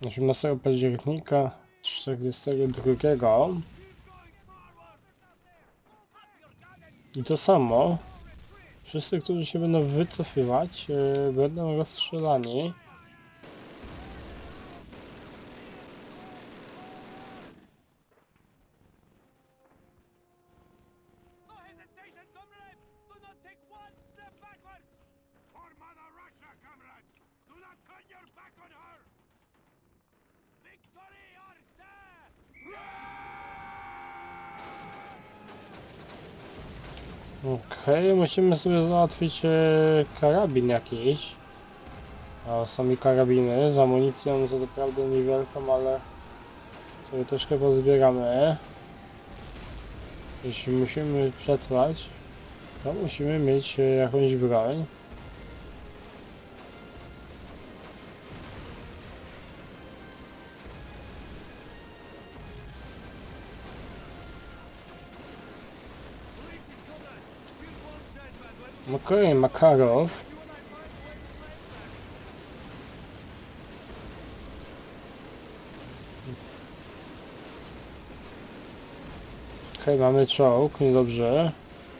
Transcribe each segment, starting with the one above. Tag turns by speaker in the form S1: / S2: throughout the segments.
S1: 18 października 42. I to samo. Wszyscy, którzy się będą wycofywać, będą rozstrzelani. Okej, musimy sobie załatwić karabin jakiś. O, są i karabiny z amunicją, co naprawdę niewielką, ale sobie troszkę pozbieramy. Jeśli musimy przetrwać, to musimy mieć jakąś broń. Okej, Makarow. Okej, mamy czołg, niedobrze.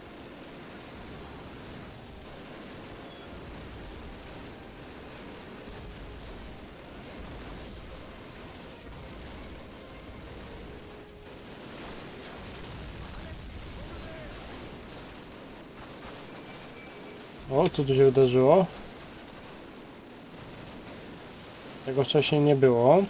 S1: O, co tu się wydarzyło? Tego wcześniej nie było.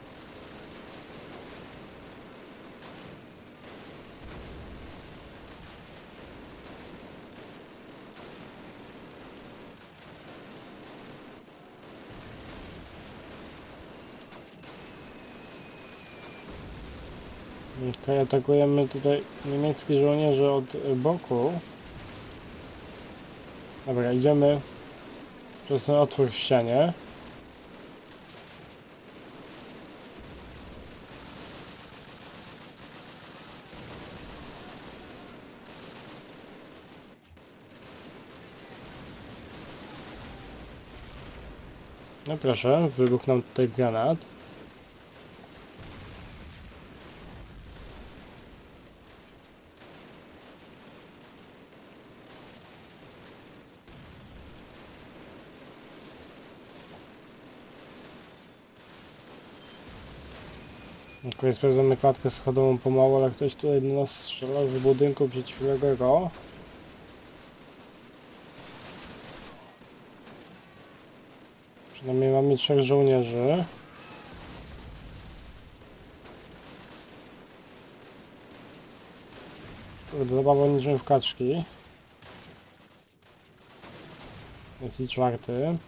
S1: Okej, atakujemy tutaj niemieckie żołnierze od boku. Dobra, idziemy przez ten otwór w ścianie. No proszę, wybuchnął tutaj granat. Ok, sprawdzamy klatkę schodową pomału, ale ktoś tutaj do nas strzela z budynku przeciwległego. Przynajmniej mamy 3 żołnierzy. Kurde, zabawa niczym w kaczki. Jest i 4.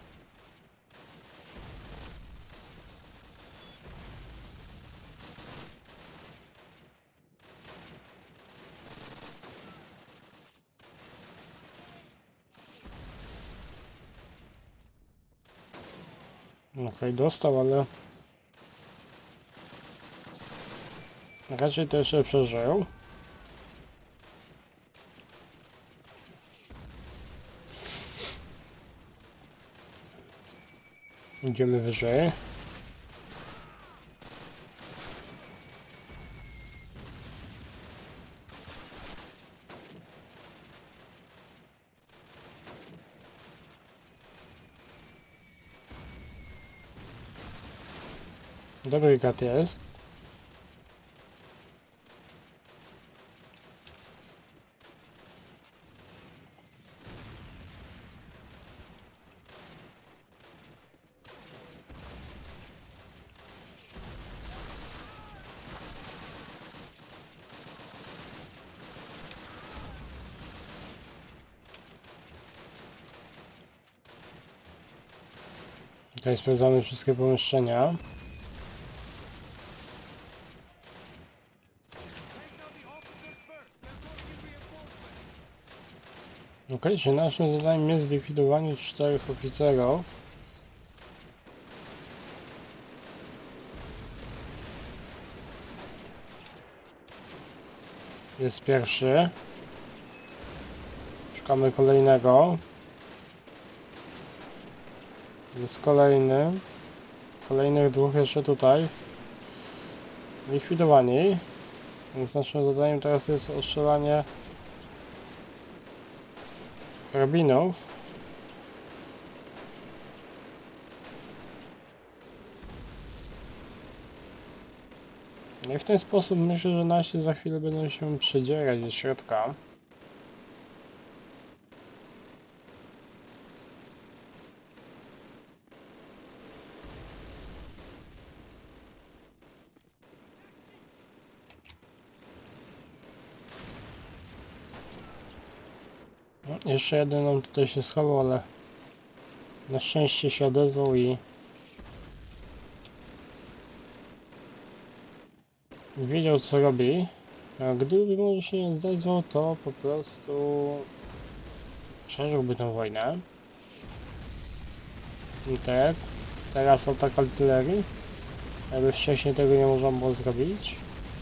S1: Okej, dostał, ale raczej to jeszcze przeżył. Idziemy wyżej. Dobry gad jest. Tutaj sprawdzamy wszystkie pomieszczenia. Okej, czy naszym zadaniem jest zlikwidowanie 4 oficerów. Jest pierwszy. Szukamy kolejnego. Jest kolejny. Kolejnych dwóch jeszcze tutaj. Likwidowani. Więc naszym zadaniem teraz jest ostrzelanie karabinów. No i w ten sposób myślę, że nasi za chwilę będą się przedzierać do środka. No, jeszcze jeden nam tutaj się schował, ale na szczęście się odezwał i wiedział co robi. A gdyby może się nie odezwał, to po prostu przeżyłby tę wojnę. I tak, teraz atak artylerii. Jakby wcześniej tego nie można było zrobić.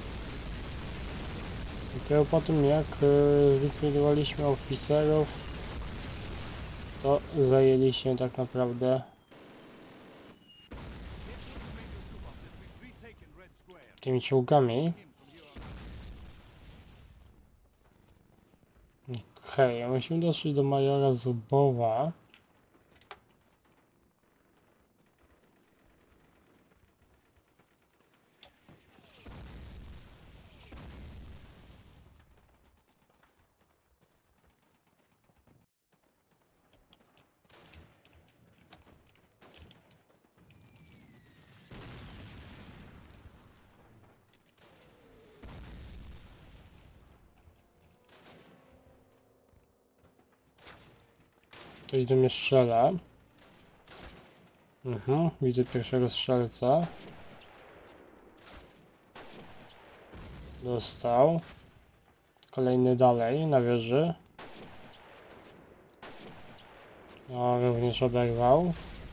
S1: Dopiero po tym jak zlikwidowaliśmy oficerów, to zajęli się tak naprawdę tymi czołgami. Okej, musimy dotrzeć do majora Zubowa. Ktoś do mnie strzela. Widzę pierwszego strzelca. Dostał. Kolejny dalej na wieży. No, również oberwał.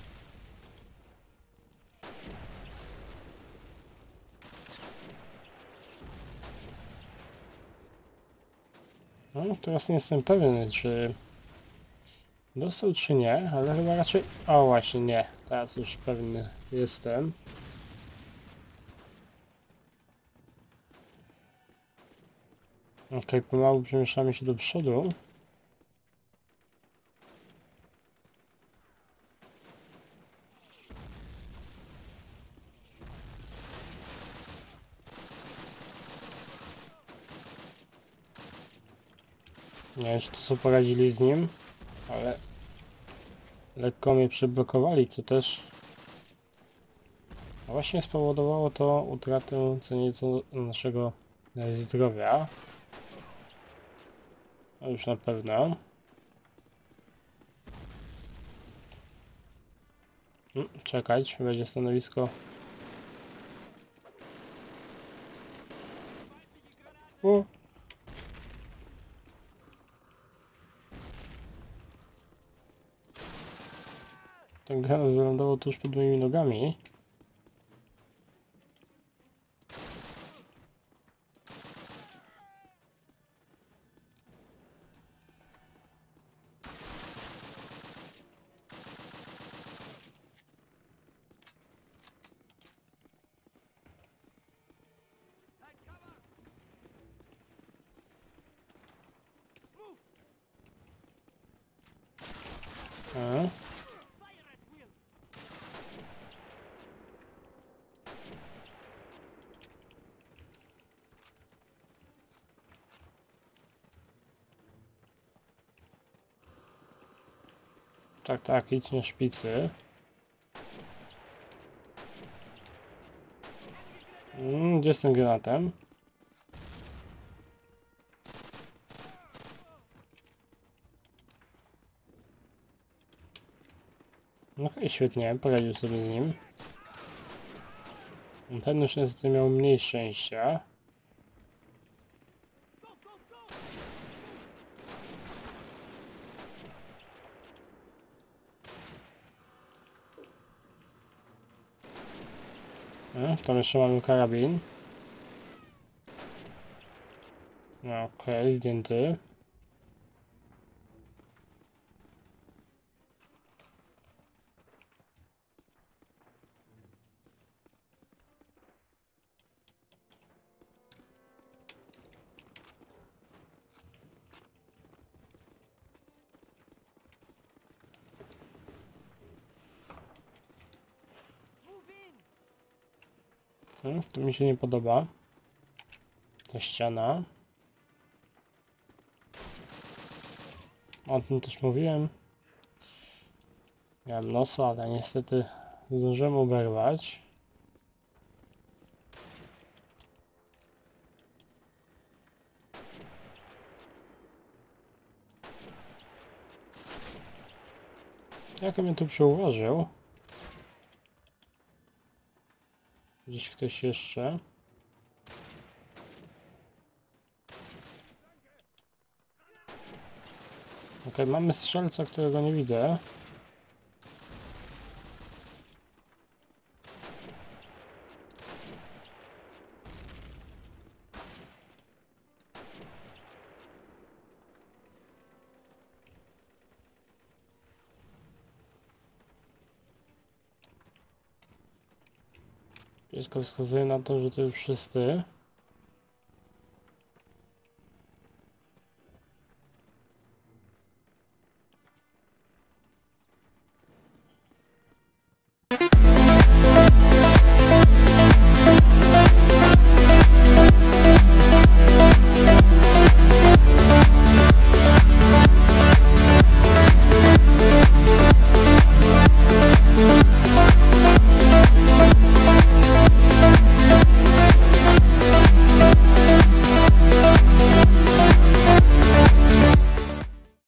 S1: No, teraz nie jestem pewien, czy dostał, czy nie, ale chyba raczej... O, właśnie nie. Teraz już pewny jestem. Okej, pomału przemieszczamy się do przodu. Nie wiem, czy to co poradzili z nim, ale lekko mnie przyblokowali, co też właśnie spowodowało to utratę co nieco naszego zdrowia. No już na pewno. Czekać, będzie stanowisko. O! Ten granat wylądował tuż pod moimi nogami. Tak, tak, idź na szpicy. Gdzie z tym granatem? No i świetnie, poradził sobie z nim. Ten już niestety miał mniej szczęścia. Tam jeszcze mamy karabin. No, okej, zdjęty. To mi się nie podoba. Ta ściana. O tym też mówiłem. Miałem nosa, ale niestety zdążyłem oberwać. Jak mnie tu przeuważył? Gdzieś ktoś jeszcze. Ok, mamy strzelca, którego nie widzę. Wszystko wskazuje na to, że to już wszyscy.